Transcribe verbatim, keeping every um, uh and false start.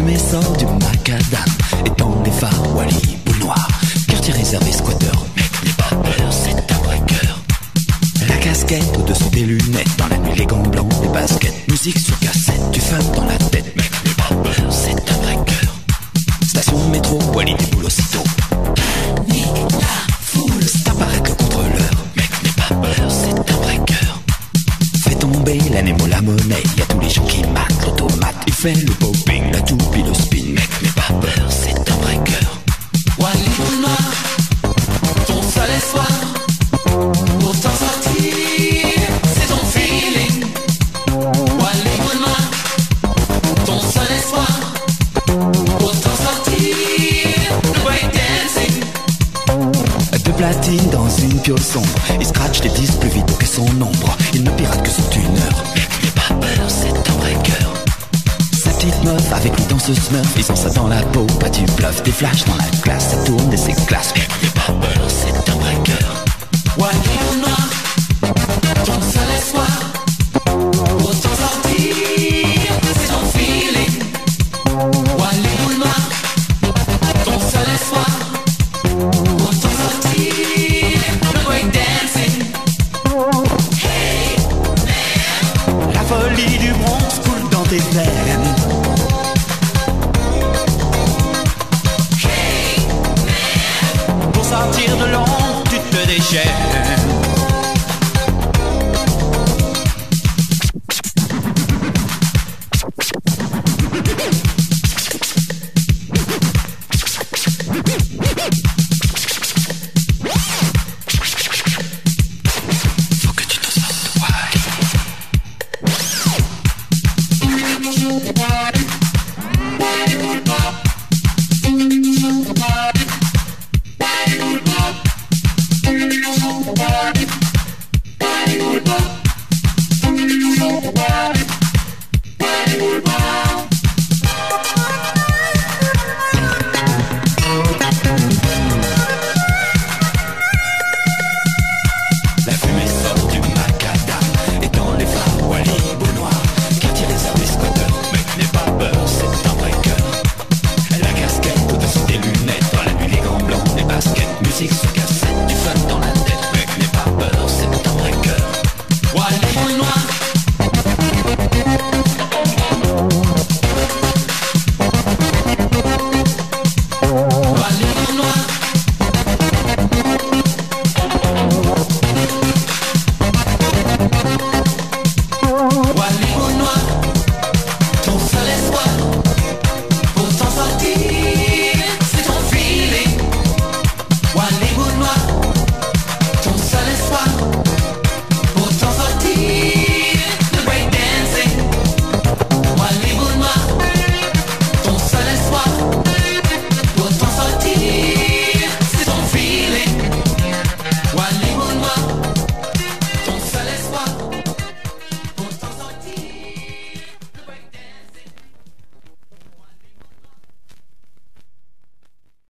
fumée sort du macadam, étend les phares, Wally, boule noire. Quartier réservé, squatter, mec, n'aie pas peur, c'est un vrai cœur. La casquette au-dessous des lunettes, dans la nuit les gants blancs, les baskets. Musique sur cassette, du fun dans la tête, mec, n'aie pas peur, c'est un vrai cœur. Station métro, Wally, des boules aussitôt. Nique la foule, c'est apparaître le contrôleur, mec, n'aie pas peur, c'est un vrai cœur. Fait tomber l'anémo, la monnaie, y'a tous les gens qui matent l'automate. Il fait le popping, la toupie, le spin, mec, n'aie pas peur, c'est un vrai cœur. Wally boule noire, ton seul espoir pour t'en sortir, c'est ton feeling. Wally boule noire, ton seul espoir pour t'en sortir, le breakdancing. De platine dans une piole sombre, il scratch des disques plus vite que son ombre. Il ne pirate que son tuner, mec, n'aie pas peur, c'est un vrai cœur. Sa petite meuf avec lui dans ce smurf, ils ont ça dans la peau, pas du bluff. Des flashs dans la classe, ça tourne et s'éclasse, mec, n'aie pas peur, c'est un vrai cœur. Wally boule noire, ton seul espoir pour t'en sortir, c'est ton feeling. Wally boule noire, ton seul espoir pour t'en sortir, le breakdancing. Hey man, La folie du Bronx coule dans tes veines. hey man, Pour sortir de l'ombre, tu te déchaînes.